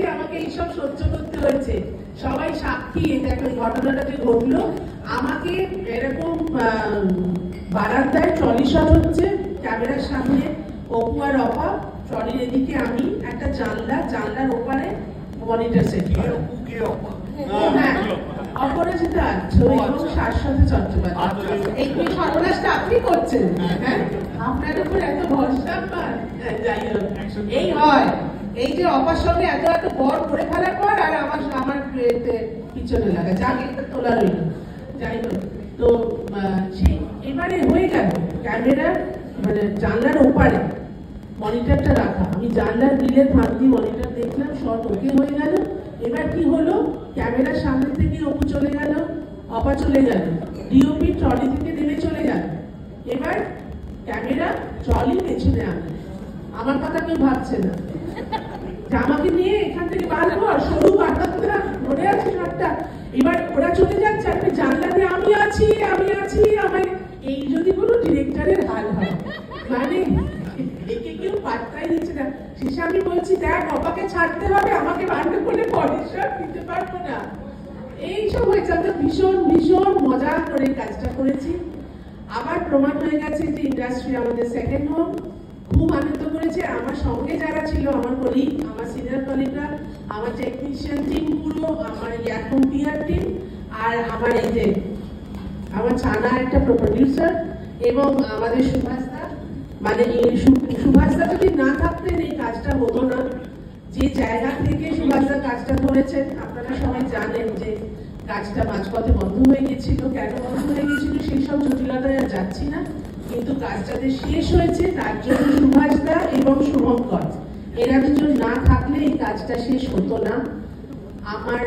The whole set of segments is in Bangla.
আমাকে এইসব সহ্য করতে হয়েছে। সবাই সাক্ষী, দেখো ঘটনাটা যে ঘটলো, আমাকে এরকম বারান্দায় ট্রলি শট হচ্ছে ক্যামেরার সামনে, অপু আর অপা ট্রলির এদিকে, আমি একটা জানলার ওপারে মনিটর সেট করা। অপরাজিতা এবং শাশ্বত চট্টোপাধ্যায়। এই সর্বনাশটা আপনি করছেন, হ্যাঁ আপনার উপর এত ভরসা পান। যাই হোক, এই হয় এই যে অপার সঙ্গে এত বর করে ফেলার পর আর আমার পিছনে লাগা যাকে তোলা রইল। যাই হোক, তো সেই এবারে হয়ে গেল ক্যামেরার মানে জানলার ওপারে মনিটরটা রাখা, আমি জানলার গ্রিলের ফাঁক দিয়ে মনিটর দেখলাম, শর্ট ওকে হয়ে গেল। এবার কি হলো, ক্যামেরার সামনে থেকে অপু চলে গেল, অপা চলে গেল, ডিওপি ট্রলি থেকে নেমে চলে গেল। এবার ক্যামেরা ট্রলি পেছনে আনলো, আমার কথা কেউ ভাবছে না, আমাকে নিয়ে এখান থেকে বাঁধবো আর সরু বাঁধা মনে আছে সবটা। এবার ওরা চলে যাচ্ছে, আপনি জানলা দিয়ে আমি আছি আমায়, এই যদি কোনো ডিরেক্টরের হাল হয়, মানে একে কেউ পাত্তাই দিচ্ছে না। শেষে আমি বলছি, দেখ অপাকে ছাড়তে হবে, আমাকে বাধ্য করে পরিশ্রম দিতে পারবো না। এইসব হয়েছে, আমরা ভীষণ ভীষণ মজা করে কাজটা করেছি। আবার প্রমাণ হয়ে গেছে যে ইন্ডাস্ট্রি আমাদের সেকেন্ড হোম। খুব আনন্দ করেছে আমার সঙ্গে যারা ছিল, আমার কলিগ, আমার সিনিয়র কলিগরা, আমার টেকনিশিয়ান টিম পুরো, আমার এখন পিআর টিম, আর আমার এই যে আমার ছানা একটা প্রোডিউসার এবং আমাদের সুভাষদা। মানে সুভাষদা যদি না থাকতেন এই কাজটা হতো না। যে জায়গা থেকে সুভাষদা কাজটা করেছেন, আপনারা সবাই জানেন যে কাজটা মাঝপথে বন্ধ হয়ে গেছিল, কেন বন্ধ হয়ে গেছিল সেই সব জটিলতায় আর যাচ্ছি না, কিন্তু কাজটাতে শেষ হয়েছে তার জন্য সুভাষদা এবং শুভঙ্কর, এরা দুজন না থাকলে এই কাজটা শেষ হতো না। আমার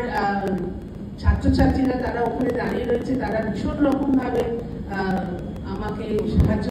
ছাত্রছাত্রীরা তারা ওখানে দাঁড়িয়ে রয়েছে, তারা ভীষণ রকম ভাবে আমাকে সাহায্য